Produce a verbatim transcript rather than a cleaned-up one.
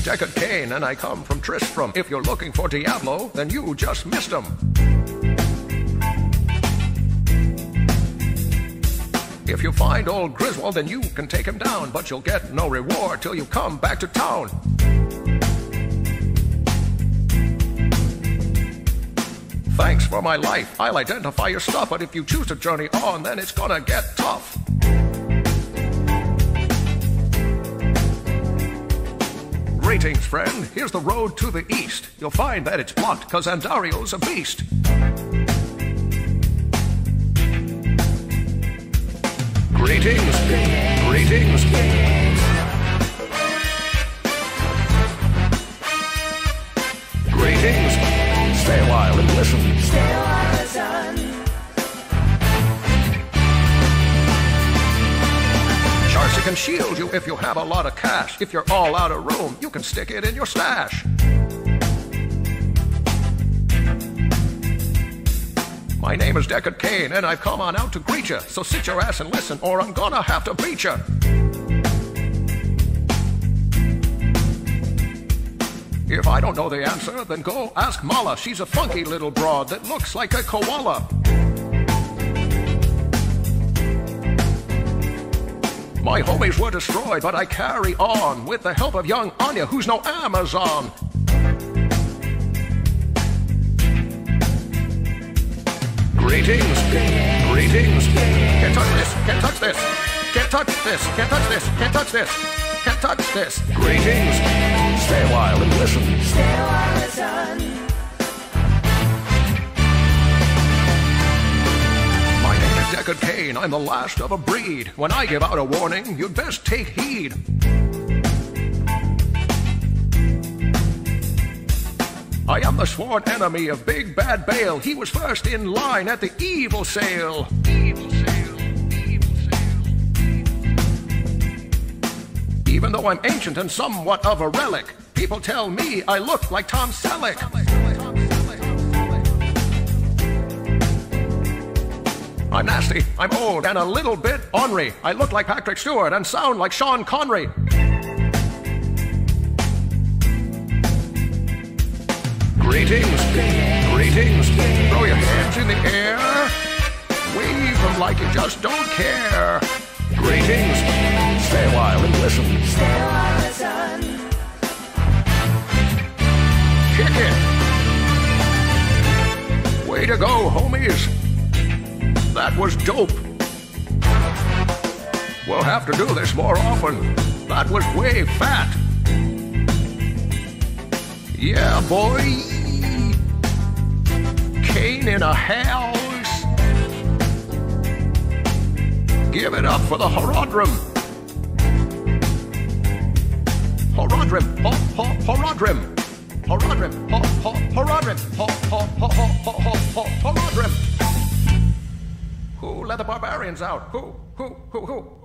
Deckard Cain, and I come from Tristram. If you're looking for Diablo, then you just missed him. If you find old Griswold, then you can take him down, but you'll get no reward till you come back to town. Thanks for my life, I'll identify your stuff, but if you choose to journey on, then it's gonna get tough. Greetings, friend, here's the road to the east. You'll find that it's blocked, cause Andario's a beast. Greetings, greetings. Greetings. Stay a while and listen. Stay a while, son. Charcy can shield you if you have a lot of cash. If you're all out of room, you can stick it in your stash. My name is Deckard Cain, and I've come on out to greet ya. So sit your ass and listen, or I'm gonna have to beat ya. If I don't know the answer, then go ask Mala. She's a funky little broad that looks like a koala. My homies were destroyed, but I carry on with the help of young Anya, who's no Amazon. Greetings, greetings. Can't touch this, can't touch this. Can't touch this, can't touch this, can't touch this. Can't touch this. Greetings. Stay a while and listen. Stay a while, son. My name is Deckard Cain. I'm the last of a breed. When I give out a warning, you'd best take heed. I am the sworn enemy of Big Bad Bale. He was first in line at the evil sale. Evil sale, evil sale. Even though I'm ancient and somewhat of a relic, people tell me I look like Tom Selleck. I'm nasty, I'm old, and a little bit ornery. I look like Patrick Stewart and sound like Sean Connery. Greetings, greetings. Throw your hands in the air. Wave them like you just don't care. Greetings. Stay a while and listen. Stay a while, son. Kick it. Way to go, homies. That was dope. We'll have to do this more often. That was way fat. Yeah, boy. Cain in a house. Give it up for the Horodrim. Horodrim. Ho, ho, Horodrim. Horodrim. Ho, ho, Horodrim. Ho, ho, ho, ho, ho, ho, Horodrim. Who let the barbarians out? Who, who, who, who?